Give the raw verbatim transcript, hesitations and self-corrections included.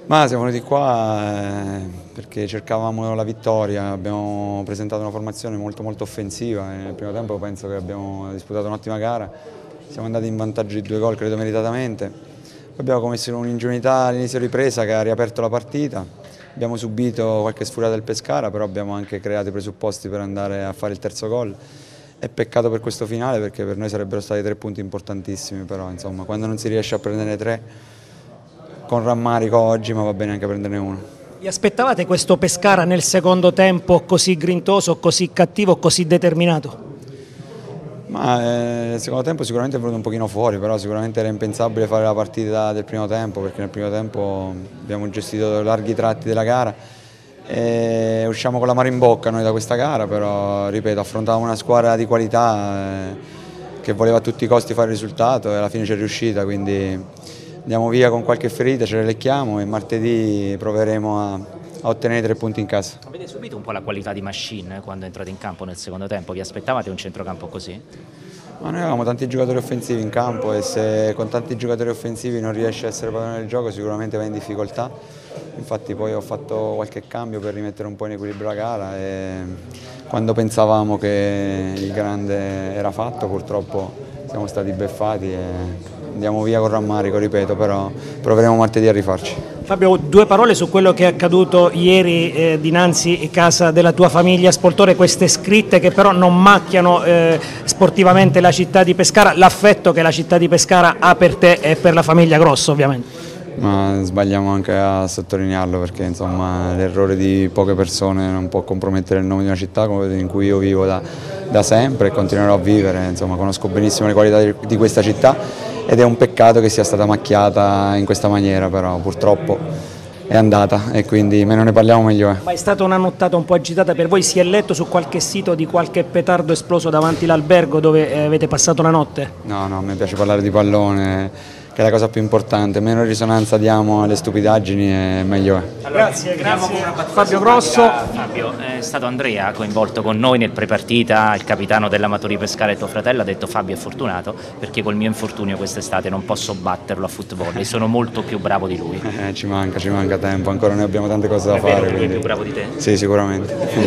Ma siamo venuti qua eh, perché cercavamo la vittoria, abbiamo presentato una formazione molto molto offensiva e nel primo tempo penso che abbiamo disputato un'ottima gara, siamo andati in vantaggio di due gol credo meritatamente, poi abbiamo commesso un'ingenuità all'inizio ripresa che ha riaperto la partita, abbiamo subito qualche sfuriata del Pescara però abbiamo anche creato i presupposti per andare a fare il terzo gol. È peccato per questo finale perché per noi sarebbero stati tre punti importantissimi, però insomma quando non si riesce a prendere tre con rammarico oggi, ma va bene anche prenderne uno. Vi aspettavate questo Pescara nel secondo tempo così grintoso, così cattivo, così determinato? Ma eh, il secondo tempo sicuramente è venuto un pochino fuori, però sicuramente era impensabile fare la partita del primo tempo, perché nel primo tempo abbiamo gestito larghi tratti della gara e usciamo con l'amaro in bocca noi da questa gara, però ripeto, affrontavamo una squadra di qualità eh, che voleva a tutti i costi fare il risultato e alla fine ci è riuscita, quindi andiamo via con qualche ferita, ce le lecchiamo e martedì proveremo a, a ottenere tre punti in casa. Avete subito un po' la qualità di Machine quando entrate in campo nel secondo tempo? Vi aspettavate un centrocampo così? Ma noi avevamo tanti giocatori offensivi in campo e se con tanti giocatori offensivi non riesce a essere padrone del gioco sicuramente va in difficoltà. Infatti poi ho fatto qualche cambio per rimettere un po' in equilibrio la gara e quando pensavamo che il grande era fatto purtroppo siamo stati beffati e andiamo via con rammarico, ripeto, però proveremo martedì a rifarci. Fabio, due parole su quello che è accaduto ieri eh, dinanzi a casa della tua famiglia Spoltore, queste scritte che però non macchiano eh, sportivamente la città di Pescara, l'affetto che la città di Pescara ha per te e per la famiglia Grosso ovviamente. Ma sbagliamo anche a sottolinearlo perché insomma l'errore di poche persone non può compromettere il nome di una città in cui io vivo da, da sempre e continuerò a vivere, insomma conosco benissimo le qualità di, di questa città ed è un peccato che sia stata macchiata in questa maniera, però purtroppo è andata e quindi meno ne parliamo meglio è. Ma è stata una nottata un po' agitata per voi, si è letto su qualche sito di qualche petardo esploso davanti all'albergo dove eh, avete passato la notte? No, no, a me piace parlare di pallone, che è la cosa più importante, meno risonanza diamo alle stupidaggini e meglio è. Allora, grazie, grazie Fabio Grosso. Fabio, è stato Andrea coinvolto con noi nel prepartita, il capitano dell'Amatori Pescara e tuo fratello ha detto Fabio è fortunato perché col mio infortunio quest'estate non posso batterlo a football, sono molto più bravo di lui. Eh, ci manca, ci manca tempo, ancora noi abbiamo tante cose da è fare. Vero, lui quindi... è più bravo di te? Sì, sicuramente.